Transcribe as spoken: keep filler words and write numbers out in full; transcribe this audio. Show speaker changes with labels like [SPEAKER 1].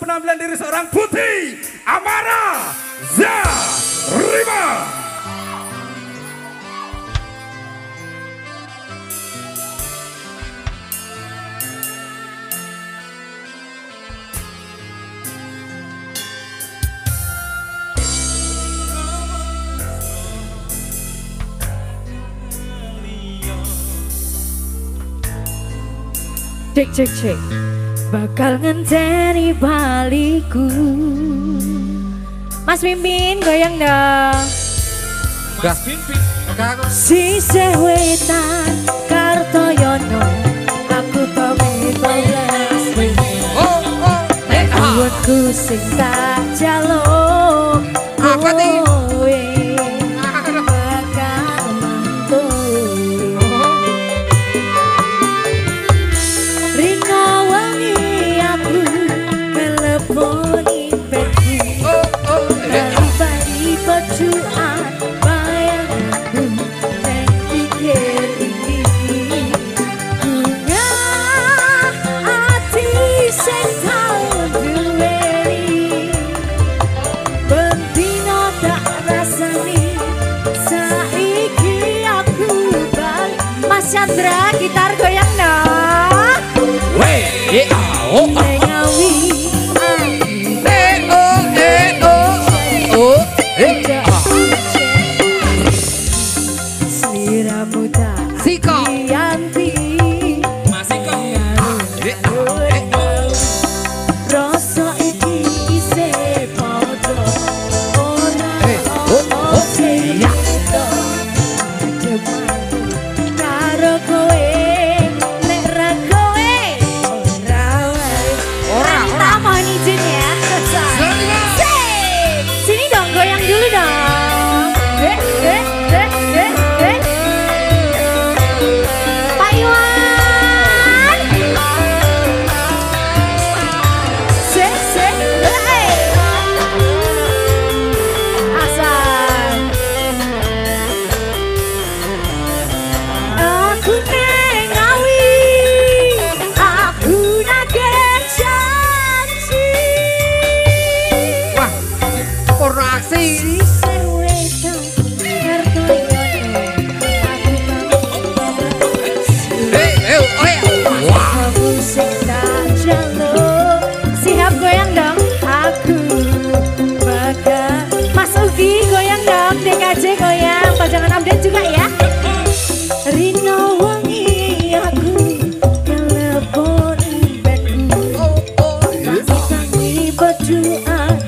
[SPEAKER 1] penampilan diri seorang putri Amara Zarima.
[SPEAKER 2] Cek cek cek bakal ngenteni baliku. Mas Pimpin goyang dong.
[SPEAKER 3] Mas Pimpin
[SPEAKER 2] Sisih wetan Kartoyono aku pamit balas.
[SPEAKER 3] Oh oh eh ah
[SPEAKER 2] buatku sing tak jaluk
[SPEAKER 3] apa nih
[SPEAKER 2] bakal mantu. Rino wangi aku meleponi peti.
[SPEAKER 3] oh oh eh ah
[SPEAKER 2] Bali pecuan bayanganku neng pikir iki. Punya hati sing tau duweni bendino tak rasani saiki aku bali. Mas Chandra gitar goyang dong.
[SPEAKER 3] weh eh ah oh ah
[SPEAKER 2] Ngawi
[SPEAKER 3] eh oh eh oh oh eh ah
[SPEAKER 2] seliramu tak
[SPEAKER 3] Siko
[SPEAKER 2] ganti.
[SPEAKER 3] masih kok eh ah eh
[SPEAKER 2] Rasa iki isih padha ora
[SPEAKER 3] Eh, oh, oh, iya.
[SPEAKER 2] karo kowe nek ra kowe ora wae.
[SPEAKER 3] Ora, ora.
[SPEAKER 2] Tak mohon izin ya.
[SPEAKER 3] Zarima.
[SPEAKER 2] Sip. Sini dong goyang dulu dong. Eh, eh, eh, eh, eh. Pak Iwan. Se, se, eh. Asal. Aku nengawi, aku nagih janji.
[SPEAKER 3] wah orasi
[SPEAKER 2] Sisih wetan Kartoyono, aku pamit
[SPEAKER 3] eh eh oh eh wah
[SPEAKER 2] kamu sing tak jaluk. Siap goyang dong, aku bakal. Mas Ugi goyang dong, D K J goyang, pajangan update juga ya. Rino wangi aku telepon ibatku
[SPEAKER 3] oh oh eh
[SPEAKER 2] tangi berdoa